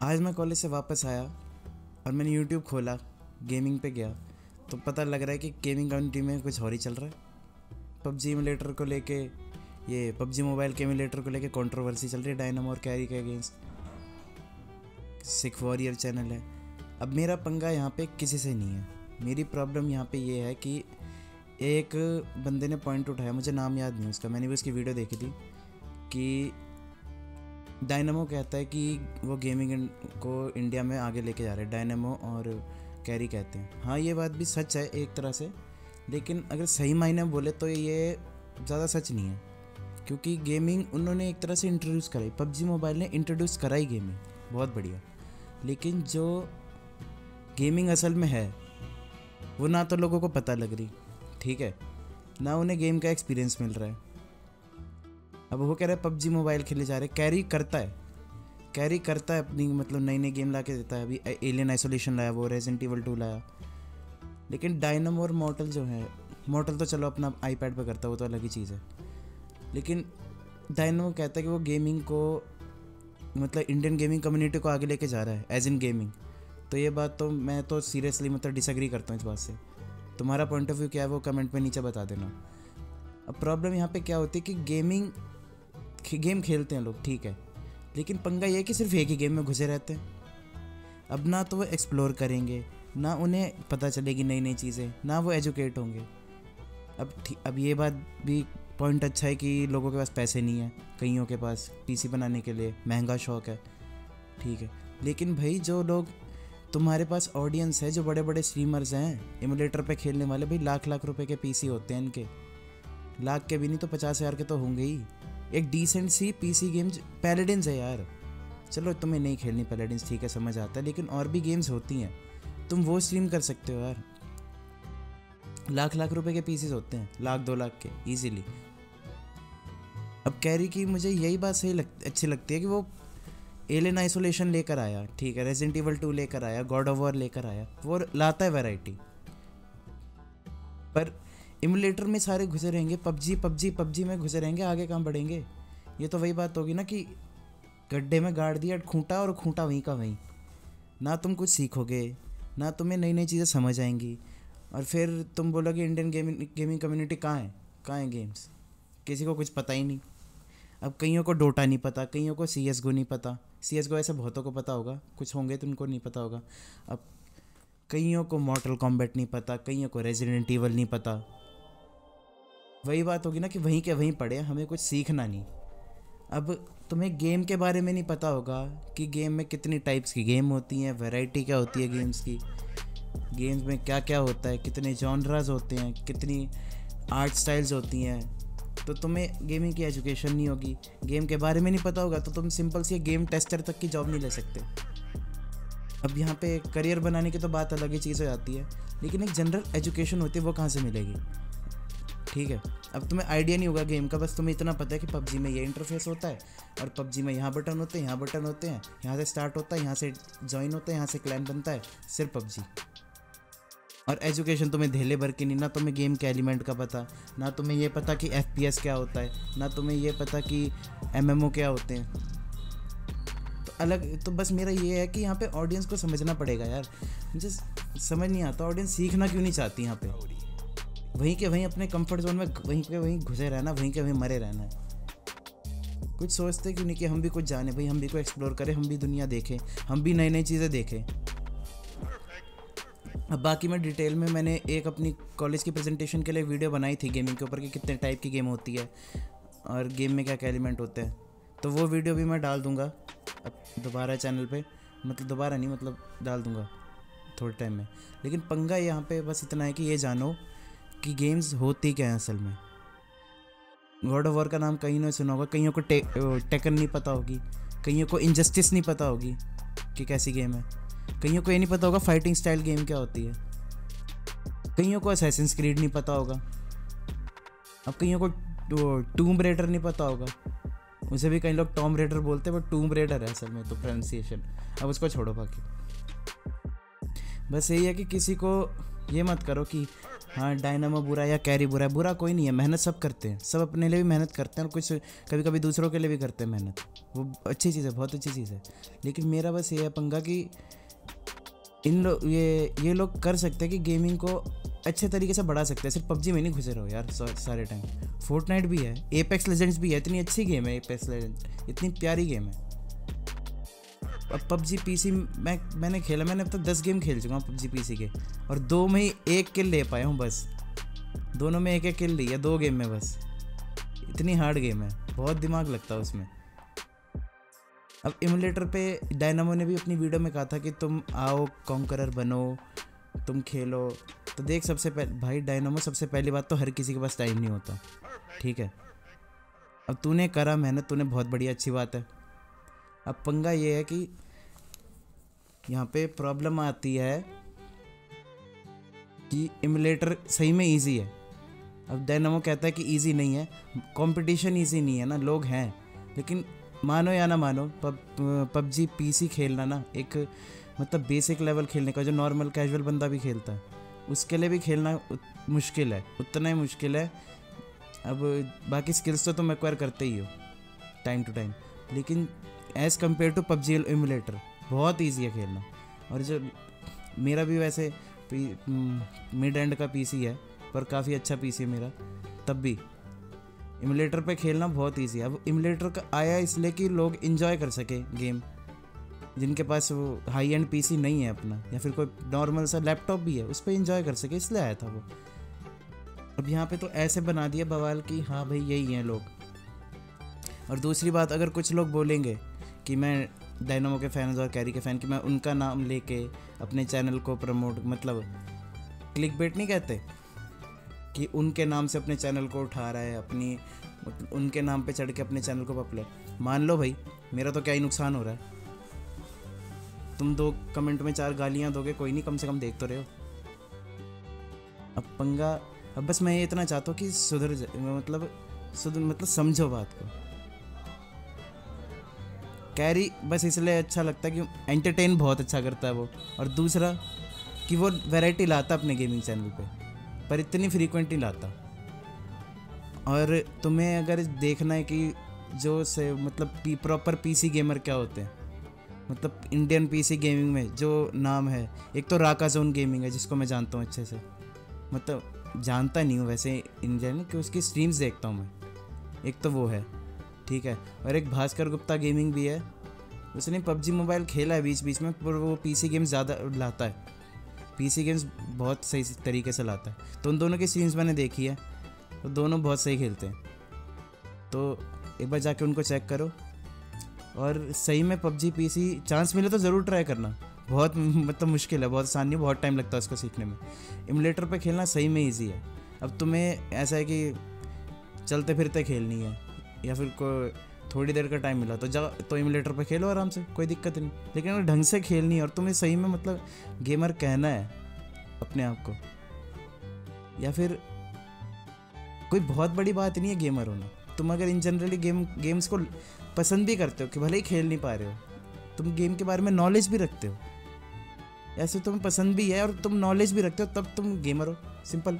आज मैं कॉलेज से वापस आया और मैंने यूट्यूब खोला, गेमिंग पे गया तो पता लग रहा है कि गेमिंग कम्युनिटी में कुछ और ही चल रहा है। पबजी एमुलेटर को लेके, ये पबजी मोबाइल के एमुलेटर को लेके कंट्रोवर्सी चल रही है डायनामो और कैरी के अगेंस्ट। सिख वॉरियर चैनल है। अब मेरा पंगा यहाँ पे किसी से नहीं है। मेरी प्रॉब्लम यहाँ पे ये है कि एक बंदे ने पॉइंट उठाया, मुझे नाम याद नहीं उसका, मैंने भी उसकी वीडियो देखी थी कि डायनामो कहता है कि वो गेमिंग को इंडिया में आगे लेके जा रहे हैं। डायनामो और कैरी कहते हैं। हाँ, ये बात भी सच है एक तरह से, लेकिन अगर सही मायने में बोले तो ये ज़्यादा सच नहीं है, क्योंकि गेमिंग उन्होंने एक तरह से इंट्रोड्यूस कराई। पबजी मोबाइल ने इंट्रोड्यूस कराई गेमिंग, बहुत बढ़िया, लेकिन जो गेमिंग असल में है वो ना तो लोगों को पता लग रही, ठीक है, ना उन्हें गेम का एक्सपीरियंस मिल रहा है। अब वो कह रहे हैं पबजी मोबाइल खेले जा रहे, कैरी करता है अपनी, मतलब नई नई गेम ला के देता है। अभी एलियन आइसोलेशन लाया, वो रेजिडेंट इवल 2 लाया। लेकिन डायनामो और मॉर्टल जो है, मॉर्टल तो चलो अपना आईपैड पे करता है, वो तो अलग ही चीज़ है, लेकिन डायनामो कहता है कि वो गेमिंग को, मतलब इंडियन गेमिंग कम्युनिटी को आगे लेके जा रहा है एज इन गेमिंग। तो ये बात तो मैं तो सीरियसली मतलब डिसएग्री करता हूँ इस बात से। तुम्हारा पॉइंट ऑफ व्यू क्या है वो कमेंट में नीचे बता देना। अब प्रॉब्लम यहाँ पे क्या होती है कि गेम खेलते हैं लोग, ठीक है, लेकिन पंगा ये है कि सिर्फ एक ही गेम में घुसे रहते हैं। अब ना तो वो एक्सप्लोर करेंगे, ना उन्हें पता चलेगी नई नई चीज़ें, ना वो एजुकेट होंगे। अब ये बात भी पॉइंट अच्छा है कि लोगों के पास पैसे नहीं है, कईयों के पास पीसी बनाने के लिए महंगा शौक है, ठीक है, लेकिन भाई जो लोग, तुम्हारे पास ऑडियंस है, जो बड़े बड़े स्ट्रीमर्स हैं एमुलेटर पे खेलने वाले, भाई लाख लाख रुपए के पीसी होते हैं इनके, लाख के भी नहीं तो 50,000 के तो होंगे ही। एक डिसेंट सी पीसी गेम पैलेडिन्स है यार, चलो तुम्हें नहीं खेलनी पैलेडिन्स, ठीक है, समझ आता है, लेकिन और भी गेम्स होती हैं, तुम वो स्ट्रीम कर सकते हो यार। लाख लाख रुपए के पीसीज होते हैं, लाख 2 लाख के इजीली। अब कैरी की मुझे यही बात अच्छी लगती है कि वो एलियन आइसोलेशन लेकर आया, ठीक है, रेजिडेंट इवल 2 लेकर आया, गॉड ऑफ वॉर लेकर आया, वो लाता है वैरायटी। पर इमुलेटर में सारे घुसे रहेंगे, पबजी में घुसे रहेंगे, आगे कहाँ बढ़ेंगे। ये तो वही बात होगी ना कि गड्ढे में गाड़ दिया खूंटा और खूंटा वहीं का वहीं, ना तुम कुछ सीखोगे, ना तुम्हें नई नई चीज़ें समझ आएंगी, और फिर तुम बोलोगे इंडियन गेमिंग कम्युनिटी कहाँ है गेम्स, किसी को कुछ पता ही नहीं। अब कईयों को डोटा नहीं पता, कईयों को CSGO नहीं पता, CSGO ऐसे बहुतों को पता होगा, कुछ होंगे तो उनको नहीं पता होगा। अब कईयों को मॉर्टल कॉम्बैट नहीं पता, कईयों को रेजिडेंट इवल नहीं पता। वही बात होगी ना कि वहीं के वहीं पड़े, हमें कुछ सीखना नहीं। अब तुम्हें गेम के बारे में नहीं पता होगा कि गेम में कितनी टाइप्स की गेम होती हैं, वैरायटी क्या होती है गेम्स की, गेम्स में क्या क्या होता है, कितने जॉनराज होते हैं, कितनी आर्ट स्टाइल्स होती हैं। तो तुम्हें गेमिंग की एजुकेशन नहीं होगी, गेम के बारे में नहीं पता होगा, तो तुम सिंपल सी गेम टेस्टर तक की जॉब नहीं ले सकते। अब यहाँ पे करियर बनाने की तो बात अलग ही चीज़ हो जाती है, लेकिन एक जनरल एजुकेशन होती है, वो कहाँ से मिलेगी, ठीक है। अब तुम्हें आइडिया नहीं होगा गेम का, बस तुम्हें इतना पता है कि पबजी में ये इंटरफेस होता है, और पबजी में यहाँ बटन होते हैं, यहाँ बटन होते हैं, यहाँ से स्टार्ट होता है, यहाँ से ज्वाइन होता है, यहाँ से क्लैन बनता है, सिर्फ पबजी। और एजुकेशन तुम्हें धेले भर के नहीं, ना तुम्हें गेम के एलिमेंट का पता, ना तुम्हें ये पता कि FPS क्या होता है, ना तुम्हें ये पता कि MMO क्या होते हैं। तो अलग, तो बस मेरा ये है कि यहाँ पे ऑडियंस को समझना पड़ेगा यार। मुझे समझ नहीं आता ऑडियंस सीखना क्यों नहीं चाहती यहाँ पे, वहीं के वहीं अपने कंफर्ट जोन में वहीं के वहीं घुसे रहना, वहीं के वहीं मरे रहना है। कुछ सोचते क्यों नहीं कि हम भी कुछ जाने, भाई हम भी को एक्सप्लोर करें, हम भी दुनिया देखें, हम भी नई नई चीज़ें देखें। अब बाकी मैं डिटेल में, मैंने एक अपनी कॉलेज की प्रेजेंटेशन के लिए वीडियो बनाई थी गेमिंग के ऊपर कि कितने टाइप की गेम होती है और गेम में क्या क्या एलिमेंट होते हैं, तो वो वीडियो भी मैं डाल दूँगा अब दोबारा चैनल पे, मतलब दोबारा नहीं, मतलब डाल दूँगा थोड़े टाइम में। लेकिन पंगा यहाँ पे बस इतना है कि ये जानो कि गेम्स होती क्या है असल में। गॉड ऑफ वॉर का नाम कहीं ने सुना होगा, कईयों को टेकन नहीं पता होगी, कईयों को इनजस्टिस नहीं पता होगी कि कैसी गेम है, कईयों को ये नहीं पता होगा फाइटिंग स्टाइल गेम क्या होती है, कईयों को असैसिन्स क्रीड नहीं पता होगा, अब कईयों को टूम्ब रेडर नहीं पता होगा, उसे भी कई लोग टॉम रेडर बोलते हैं, बट टूम्ब रेडर है असल में तो प्रोनाउंसिएशन। अब उसको छोड़ो, बाकी बस यही है कि किसी को ये मत करो कि हाँ डायनामो बुरा या कैरी बुरा है, बुरा कोई नहीं है, मेहनत सब करते हैं, सब अपने लिए भी मेहनत करते हैं और कुछ कभी कभी दूसरों के लिए भी करते हैं मेहनत, वो अच्छी चीज़ है, बहुत अच्छी चीज़ है। लेकिन मेरा बस ये है पंगा कि ये लोग कर सकते हैं कि गेमिंग को अच्छे तरीके से बढ़ा सकते हैं, सिर्फ पबजी में नहीं घुसे रहो यार सारे टाइम। फोर्टनाइट भी है, एपेक्स लेजेंड्स भी है, इतनी अच्छी गेम है एपेक्स लेजेंड्स, इतनी प्यारी गेम है। अब पबजी पीसी मैंने खेला, मैंने अब तक 10 गेम खेल चुका हूँ पबजी पीसी के, और 2 में ही 1 किल ले पाया हूँ बस, दोनों में 1-1 किल ली है 2 गेम में बस। इतनी हार्ड गेम है, बहुत दिमाग लगता है उसमें। अब इमुलेटर पे डायनामो ने भी अपनी वीडियो में कहा था कि तुम आओ कॉन्करर बनो, तुम खेलो। तो देख, सबसे पहले भाई डायनामो, सबसे पहली बात तो हर किसी के पास टाइम नहीं होता, ठीक है। अब तूने करा मेहनत, तूने बहुत बढ़िया, अच्छी बात है। अब पंगा ये है कि यहाँ पे प्रॉब्लम आती है कि इमुलेटर सही में इजी है। अब डायनामो कहता है कि इजी नहीं है, कंपटीशन इजी नहीं है ना, लोग हैं। लेकिन मानो या ना मानो, पबजी पीसी खेलना ना एक मतलब बेसिक लेवल खेलने का, जो नॉर्मल कैजुअल बंदा भी खेलता है उसके लिए भी खेलना मुश्किल है, उतना ही मुश्किल है। अब बाकी स्किल्स तो तुम एक्वायर करते ही हो टाइम टू टाइम, लेकिन as compare to PUBG emulator बहुत ईजी है खेलना। और जो मेरा भी वैसे मिड एंड का पीसी है, पर काफ़ी अच्छा पीसी है मेरा, तब भी इमुलेटर पे खेलना बहुत ईजी है। अब इमुलेटर का आया इसलिए कि लोग इन्जॉय कर सके गेम, जिनके पास वो हाई एंड पीसी नहीं है अपना, या फिर कोई नॉर्मल सा लैपटॉप भी है उस पर इन्जॉय कर सके, इसलिए आया था वो। अब यहाँ पे तो ऐसे बना दिया बवाल कि हाँ भाई यही हैं लोग। और दूसरी बात, अगर कुछ लोग बोलेंगे कि मैं डायनामो के फ़ैन और कैरी के फ़ैन, कि मैं उनका नाम लेके अपने चैनल को प्रमोट, मतलब क्लिक बेट नहीं कहते कि उनके नाम से अपने चैनल को उठा रहा है, अपनी उनके नाम पे चढ़ के अपने चैनल को पॉपुलर, मान लो भाई मेरा तो क्या ही नुकसान हो रहा है। तुम 2 कमेंट में 4 गालियाँ दोगे, कोई नहीं, कम से कम देख तो रहे हो। अब पंगा, अब बस मैं ये इतना चाहता हूँ कि मतलब समझो बात को। कैरी बस इसलिए अच्छा लगता है कि एंटरटेन बहुत अच्छा करता है वो, और दूसरा कि वो वैरायटी लाता अपने गेमिंग चैनल पे, पर इतनी फ्रीक्वेंट नहीं लाता। और तुम्हें अगर देखना है कि जो से मतलब प्रॉपर पीसी गेमर क्या होते हैं, मतलब इंडियन पीसी गेमिंग में जो नाम है, एक तो राका जोन गेमिंग है जिसको मैं जानता हूँ अच्छे से, मतलब जानता नहीं हूँ वैसे इंडियन, कि उसकी स्ट्रीम्स देखता हूँ मैं, एक तो वो है, ठीक है। और एक भास्कर गुप्ता गेमिंग भी है, उसने पबजी मोबाइल खेला है बीच बीच में, पर वो पीसी गेम्स ज़्यादा लाता है, पीसी गेम्स बहुत सही तरीके से लाता है। तो उन दोनों की स्ट्रीम्स मैंने देखी है, तो दोनों बहुत सही खेलते हैं, तो एक बार जाके उनको चेक करो। और सही में पबजी पीसी चांस मिले तो ज़रूर ट्राई करना, बहुत मतलब मुश्किल है, बहुत आसान नहीं, बहुत टाइम लगता है उसको सीखने में। इमुलेटर पे खेलना सही में ईजी है। अब तुम्हें ऐसा है कि चलते फिरते खेलनी है, या फिर कोई थोड़ी देर का टाइम मिला तो इमुलेटर पे खेलो आराम से, कोई दिक्कत नहीं। लेकिन अगर ढंग से खेलनी है और तुम्हें सही में मतलब गेमर कहना है अपने आप को, या फिर कोई बहुत बड़ी बात नहीं है गेमर होना, तुम अगर इन जनरली गेम्स को पसंद भी करते हो, कि भले ही खेल नहीं पा रहे हो, तुम गेम के बारे में नॉलेज भी रखते हो, ऐसे तुम्हें पसंद भी है और तुम नॉलेज भी रखते हो, तब तुम गेमर हो, सिंपल।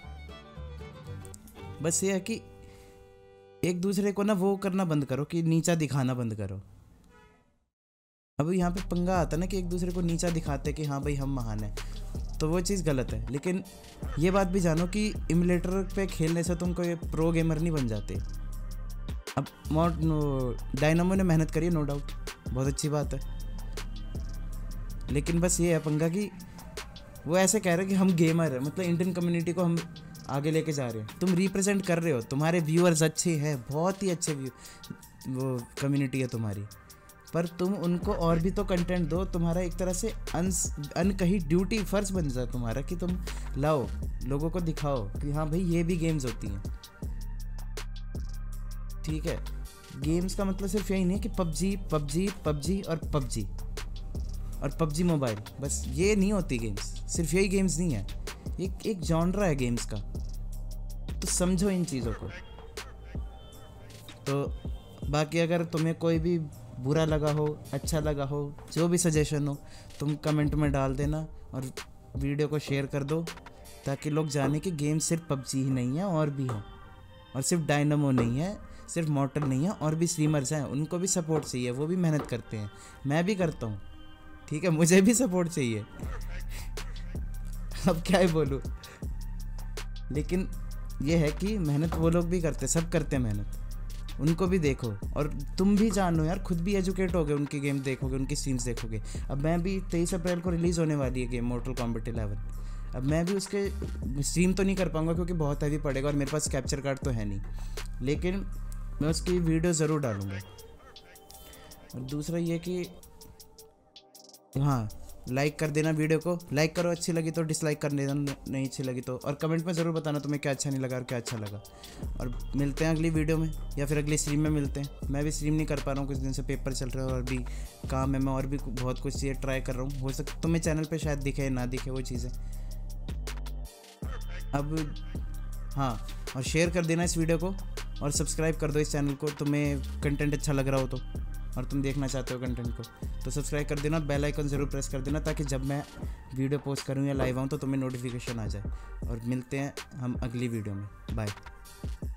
बस ये है कि एक दूसरे को ना वो करना बंद करो, कि नीचा दिखाना बंद करो। अब यहाँ पे पंगा आता है ना कि एक दूसरे को नीचा दिखाते कि हाँ भाई हम महान हैं, तो वो चीज़ गलत है। लेकिन ये बात भी जानो कि इमुलेटर पे खेलने से तुम कोई प्रो गेमर नहीं बन जाते। अब डायनामो ने मेहनत करी है, नो डाउट, बहुत अच्छी बात है, लेकिन बस ये है पंगा कि वो ऐसे कह रहे हैं कि हम गेमर हैं, मतलब इंडियन कम्युनिटी को हम आगे लेके जा रहे हैं, तुम रिप्रेजेंट कर रहे हो, तुम्हारे व्यूअर्स अच्छे हैं, बहुत ही अच्छे वो कम्युनिटी है तुम्हारी, पर तुम उनको और भी तो कंटेंट दो। तुम्हारा एक तरह से अनकही ड्यूटी, फर्ज बन जाए तुम्हारा कि तुम लाओ, लोगों को दिखाओ कि हाँ भाई ये भी गेम्स होती हैं, ठीक है। गेम्स का मतलब सिर्फ यही नहीं है कि पबजी पबजी पबजी और पबजी और पबजी मोबाइल, बस ये नहीं होती गेम्स, सिर्फ यही गेम्स नहीं है, एक जॉनरा है गेम्स का, तो समझो इन चीज़ों को। तो बाकी अगर तुम्हें कोई भी बुरा लगा हो, अच्छा लगा हो, जो भी सजेशन हो, तुम कमेंट में डाल देना और वीडियो को शेयर कर दो, ताकि लोग जाने कि गेम सिर्फ पबजी ही नहीं है और भी है, और सिर्फ डायनामो नहीं है, सिर्फ मॉर्टल नहीं है, और भी स्ट्रीमर्स हैं, उनको भी सपोर्ट चाहिए, वो भी मेहनत करते हैं, मैं भी करता हूँ, ठीक है, मुझे भी सपोर्ट चाहिए। अब क्या ही बोलूँ, लेकिन ये है कि मेहनत वो लोग भी करते, सब करते हैं मेहनत, उनको भी देखो और तुम भी जानो यार, खुद भी एजुकेट होगे, उनकी गेम देखोगे, उनकी स्ट्रीम्स देखोगे। अब मैं भी 23 अप्रैल को रिलीज़ होने वाली है गेम मोर्टल कॉम्बैट 11, अब मैं भी उसके स्ट्रीम तो नहीं कर पाऊँगा क्योंकि बहुत हैवी पड़ेगा और मेरे पास कैप्चर कार्ड तो है नहीं, लेकिन मैं उसकी वीडियो ज़रूर डालूँगा। और दूसरा ये कि हाँ, लाइक कर देना, वीडियो को लाइक करो, अच्छी लगी तो डिसलाइक कर देना, नहीं अच्छी लगी तो, और कमेंट में ज़रूर बताना तुम्हें क्या अच्छा नहीं लगा और क्या अच्छा लगा। और मिलते हैं अगली वीडियो में या फिर अगली स्ट्रीम में मिलते हैं। मैं भी स्ट्रीम नहीं कर पा रहा हूँ, कुछ दिन से पेपर चल रहा है और भी काम है, मैं और भी बहुत कुछ चीज़ें ट्राई कर रहा हूँ, हो सकता तुम्हें चैनल पर शायद दिखे ना दिखे वो चीज़ें। अब हाँ, और शेयर कर देना इस वीडियो को और सब्सक्राइब कर दो इस चैनल को, तुम्हें कंटेंट अच्छा लग रहा हो तो, और तुम देखना चाहते हो कंटेंट को तो सब्सक्राइब कर देना, बेल आइकन ज़रूर प्रेस कर देना, ताकि जब मैं वीडियो पोस्ट करूँ या लाइव आऊँ तो तुम्हें नोटिफिकेशन आ जाए। और मिलते हैं हम अगली वीडियो में, बाय।